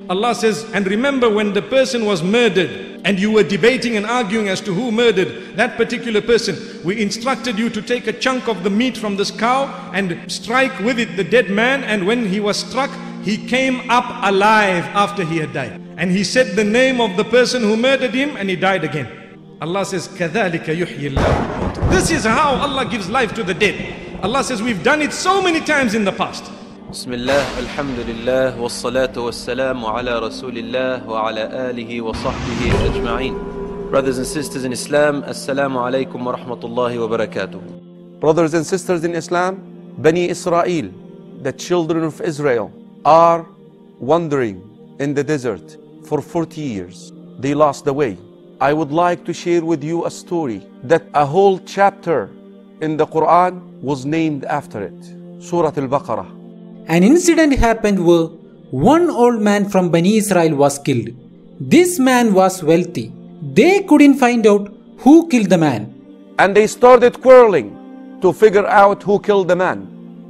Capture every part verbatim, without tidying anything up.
Allah says, and remember when the person was murdered and you were debating and arguing as to who murdered that particular person. We instructed you to take a chunk of the meat from this cow and strike with it the dead man, and when he was struck, he came up alive after he had died. And he said the name of the person who murdered him and he died again. Allah says, كَذَلِكَ يُحْيِي اللَّهُ. This is how Allah gives life to the dead. Allah says we've done it so many times in the past. Bismillah, alhamdulillah, wassalatu wassalamu ala rasulillah wa ala alihi wa sahbihi ajma'een. Brothers and sisters in Islam, assalamu alaikum wa rahmatullahi wa barakatuh. Brothers and sisters in Islam, Bani Israel, the children of Israel, are wandering in the desert for forty years. They lost the way. I would like to share with you a story that a whole chapter in the Quran was named after it. Surah Al-Baqarah. An incident happened where one old man from Bani Israel was killed. This man was wealthy. They couldn't find out who killed the man. And they started quarreling to figure out who killed the man.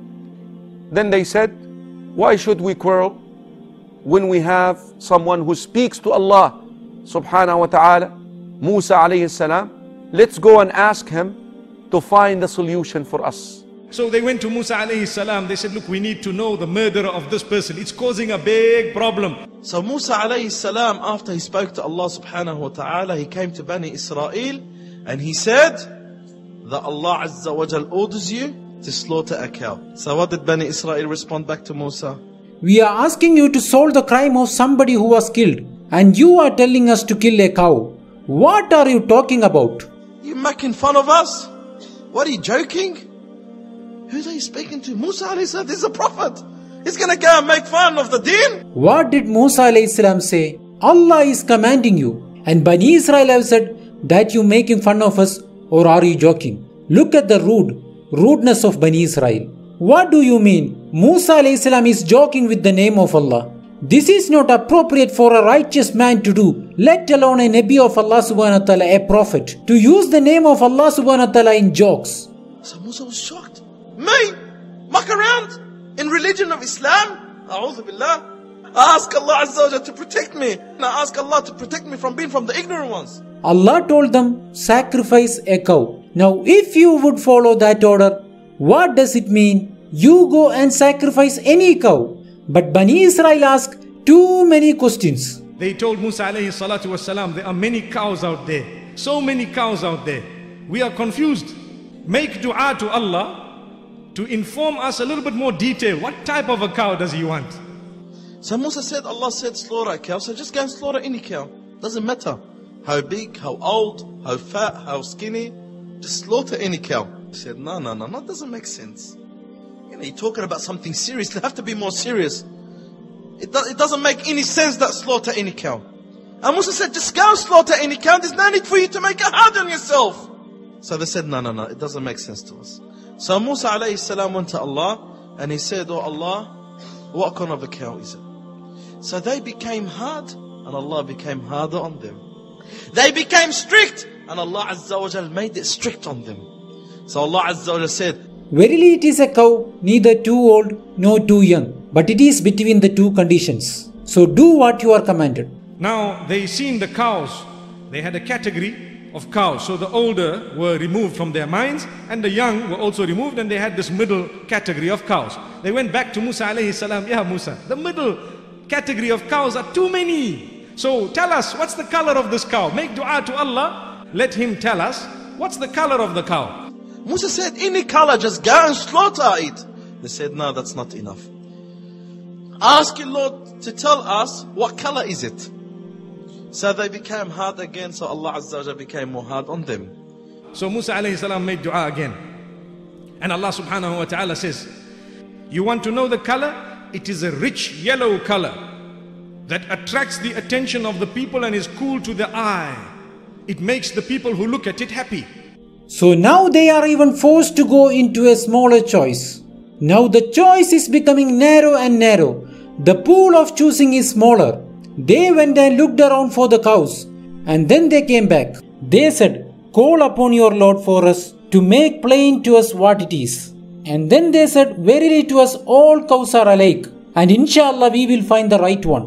Then they said, why should we quarrel when we have someone who speaks to Allah subhanahu wa ta'ala, Musa alayhi salam? Let's go and ask him to find a solution for us. So they went to Musa alayhi salam. They said, look, we need to know the murderer of this person. It's causing a big problem. So Musa alayhi salam, after he spoke to Allah subhanahu wa ta'ala, he came to Bani Israel and he said that Allah Azza wa Jal orders you to slaughter a cow. So what did Bani Israel respond back to Musa? We are asking you to solve the crime of somebody who was killed, and you are telling us to kill a cow. What are you talking about? You making fun of us? What, are you joking? Who are you speaking to? Musa alayhi salam, this is a prophet. He's going to go and make fun of the deen. What did Musa alayhi salam say? Allah is commanding you. And Bani Israel have said that you making fun of us, or are you joking? Look at the rude, rudeness of Bani Israel. What do you mean? Musa alayhi salam is joking with the name of Allah. This is not appropriate for a righteous man to do, let alone a Nabi of Allah subhanahu wa ta'ala, a prophet, to use the name of Allah subhanahu wa ta'ala in jokes. So Musa was shocked. Me? Muck around in religion of Islam? A'udhu billah. I ask Allah Azza wa Jalla to protect me. And I ask Allah to protect me from being from the ignorant ones. Allah told them, sacrifice a cow. Now if you would follow that order, what does it mean? You go and sacrifice any cow. But Bani Israel asked too many questions. They told Musa alayhi salatu wasalam, there are many cows out there. So many cows out there. We are confused. Make dua to Allah to inform us a little bit more detail. What type of a cow does he want? So Musa said, Allah said slaughter a cow, so just go and slaughter any cow. Doesn't matter how big, how old, how fat, how skinny. Just slaughter any cow. He said, no, no, no, that doesn't make sense. You know, you're talking about something serious. They have to be more serious. It, do, it doesn't make any sense that slaughter any cow. And Musa said, just go and slaughter any cow. There's no need for you to make it hard on yourself. So they said, no, no, no, it doesn't make sense to us. So Musa alayhi salam went to Allah and he said, oh Allah, what kind of a cow is it? So they became hard and Allah became harder on them. They became strict and Allah Azza wa Jal made it strict on them. So Allah Azza wa Jal said, verily it is a cow, neither too old nor too young, but it is between the two conditions. So do what you are commanded. Now they seen the cows. They had a category of cows. So the older were removed from their minds and the young were also removed, and they had this middle category of cows. They went back to Musa alayhi salam, Ya Musa, the middle category of cows are too many. So tell us, what's the color of this cow? Make dua to Allah. Let him tell us, what's the color of the cow? Musa said, any color, just go and slaughter it. They said, no, that's not enough. Ask your Lord to tell us, what color is it? So they became hard again, so Allah Azza wa Jalla became more hard on them. So Musa alayhi salam made dua again. And Allah subhanahu wa ta'ala says, you want to know the color? It is a rich yellow color that attracts the attention of the people and is cool to the eye. It makes the people who look at it happy. So now they are even forced to go into a smaller choice. Now the choice is becoming narrow and narrow. The pool of choosing is smaller. They went and looked around for the cows, and then they came back. They said, call upon your Lord for us to make plain to us what it is. And then they said, verily to us all cows are alike, and inshallah we will find the right one.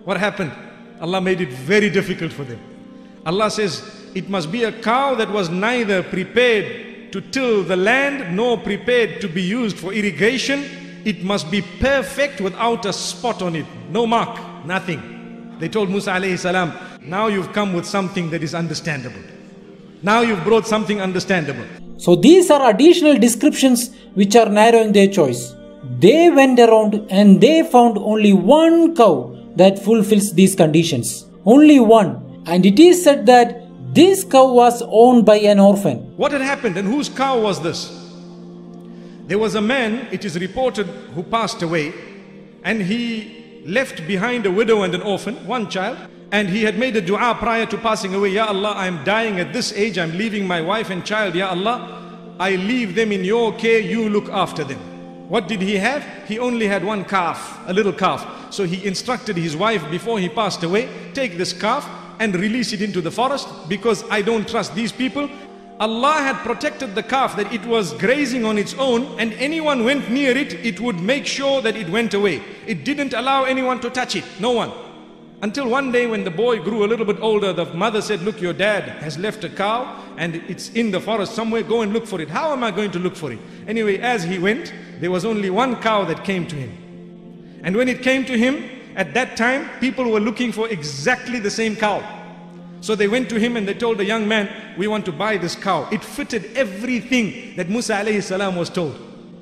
What happened? Allah made it very difficult for them. Allah says, it must be a cow that was neither prepared to till the land nor prepared to be used for irrigation. It must be perfect without a spot on it. No mark, nothing. They told Musa alayhi salam, now you've come with something that is understandable. Now you've brought something understandable. So these are additional descriptions which are narrowing their choice. They went around and they found only one cow that fulfills these conditions. Only one. And it is said that this cow was owned by an orphan. What had happened and whose cow was this? There was a man, it is reported, who passed away, and he left behind a widow and an orphan, one child, and he had made a dua prior to passing away. Ya Allah, I am dying at this age, I am leaving my wife and child. Ya Allah, I leave them in your care, you look after them. What did he have? He only had one calf, a little calf. So he instructed his wife before he passed away, take this calf and release it into the forest, because I don't trust these people. Allah had protected the calf, that it was grazing on its own, and anyone went near it, it would make sure that it went away. It didn't allow anyone to touch it, no one. Until one day when the boy grew a little bit older, the mother said, look, your dad has left a cow and it's in the forest somewhere, go and look for it. How am I going to look for it? Anyway, as he went, there was only one cow that came to him. And when it came to him, at that time, people were looking for exactly the same cow. So they went to him and they told the young man, we want to buy this cow. It fitted everything that Musa alayhi salam was told.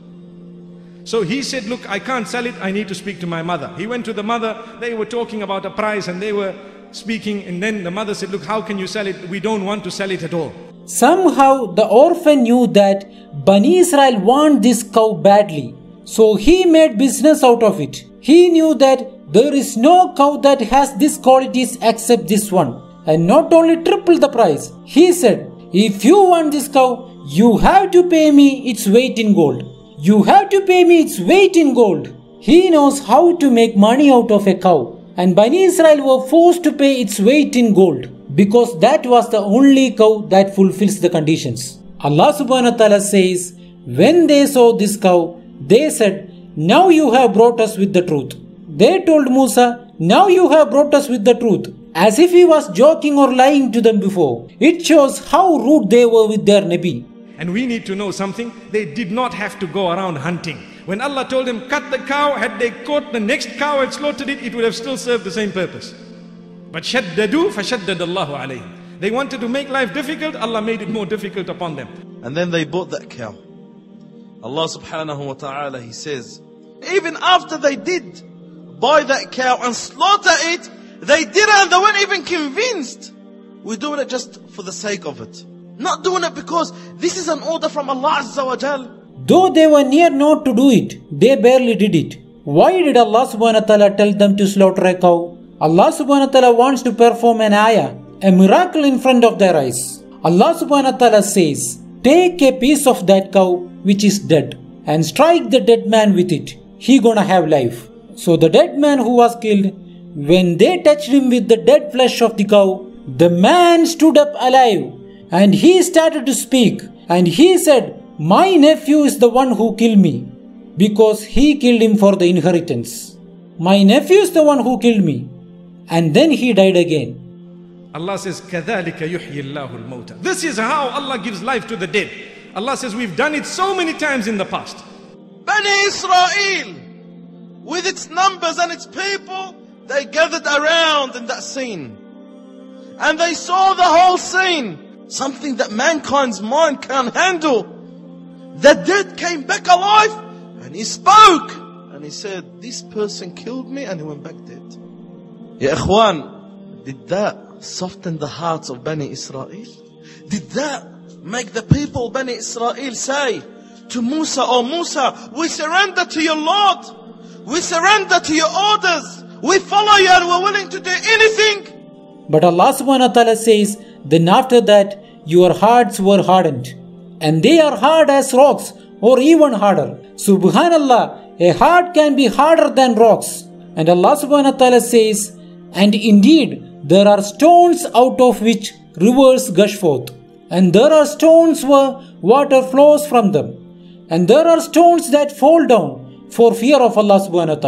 So he said, look, I can't sell it, I need to speak to my mother. He went to the mother, they were talking about a price and they were speaking, and then the mother said, look, how can you sell it? We don't want to sell it at all. Somehow the orphan knew that Bani Israel want this cow badly. So he made business out of it. He knew that there is no cow that has these qualities except this one. And not only triple the price. He said, if you want this cow, you have to pay me its weight in gold. You have to pay me its weight in gold. He knows how to make money out of a cow. And Bani Israel were forced to pay its weight in gold, because that was the only cow that fulfills the conditions. Allah subhanahu wa ta'ala says, when they saw this cow, they said, now you have brought us with the truth. They told Musa, now you have brought us with the truth. As if he was joking or lying to them before. It shows how rude they were with their Nabi. And we need to know something. They did not have to go around hunting. When Allah told them, cut the cow, had they caught the next cow and slaughtered it, it would have still served the same purpose. But shaddadu fashaddad Allahu alayhim. They wanted to make life difficult, Allah made it more difficult upon them. And then they bought that cow. Allah subhanahu wa ta'ala, He says, even after they did buy that cow and slaughter it, they didn't, and they weren't even convinced. We're doing it just for the sake of it. Not doing it because this is an order from Allah Azza wa Jal. Though they were near not to do it, they barely did it. Why did Allah subhanahu wa ta'ala tell them to slaughter a cow? Allah subhanahu wa ta'ala wants to perform an ayah, a miracle in front of their eyes. Allah subhanahu wa ta'ala says, take a piece of that cow which is dead and strike the dead man with it. He gonna have life. So the dead man who was killed, when they touched him with the dead flesh of the cow, the man stood up alive and he started to speak, and he said, my nephew is the one who killed me, because he killed him for the inheritance. My nephew is the one who killed me. And then he died again. Allah says, كَذَلِكَ يُحْيِي اللَّهُ الْمَوْتَى. This is how Allah gives life to the dead. Allah says, we've done it so many times in the past. Bani Israel, with its numbers and its people, they gathered around in that scene. And they saw the whole scene. Something that mankind's mind can't handle. The dead came back alive, and he spoke. And he said, this person killed me, and he went back dead. Ya Ikhwan, did that soften the hearts of Bani Israel? Did that make the people Bani Israel say to Musa, oh Musa, we surrender to your Lord. We surrender to your orders. We follow you and we're willing to do anything. But Allah subhanahu wa ta'ala says, then after that your hearts were hardened, and they are hard as rocks or even harder. Subhanallah, a heart can be harder than rocks. And Allah subhanahu wa ta'ala says, and indeed there are stones out of which rivers gush forth, and there are stones where water flows from them, and there are stones that fall down for fear of Allah subhanahu wa ta'ala.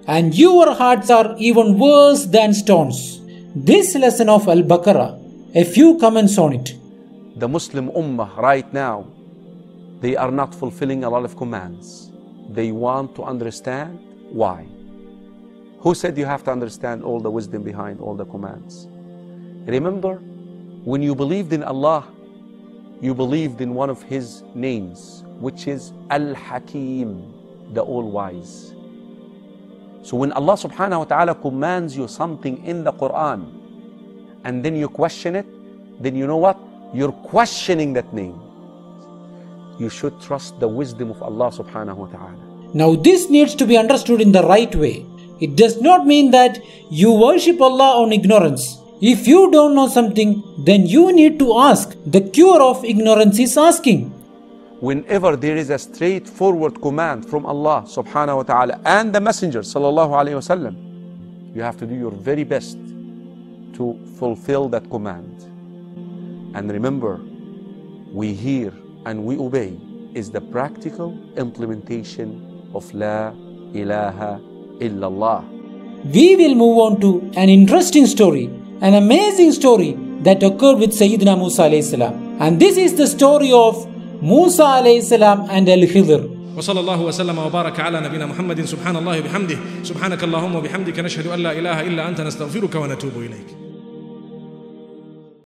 and your hearts are even worse than stones. This lesson of Al-Baqarah, a few comments on it. The Muslim Ummah right now, they are not fulfilling a lot of commands. They want to understand why. Who said you have to understand all the wisdom behind all the commands? Remember, when you believed in Allah, you believed in one of His names, which is Al-Hakim, the All-Wise. So when Allah subhanahu wa ta'ala commands you something in the Quran, and then you question it, then you know what? You're questioning that name. You should trust the wisdom of Allah subhanahu wa ta'ala. Now this needs to be understood in the right way. It does not mean that you worship Allah on ignorance. If you don't know something, then you need to ask. The cure of ignorance is asking. Whenever there is a straightforward command from Allah subhanahu wa ta'ala and the Messenger sallallahu alayhi wa sallam, you have to do your very best to fulfill that command. And remember, we hear and we obey is the practical implementation of La ilaha illallah. We will move on to an interesting story, an amazing story that occurred with Sayyidina Musa alayhi salam. And this is the story of Musa alayhi salam and Al-Khidr. وصلى الله وسلم وبارك على نبينا محمد سبحان الله وبحمده سبحانك اللهم وبحمدك نشهد أن لا إله إلا أنت نستغفرك ونتوب إليك.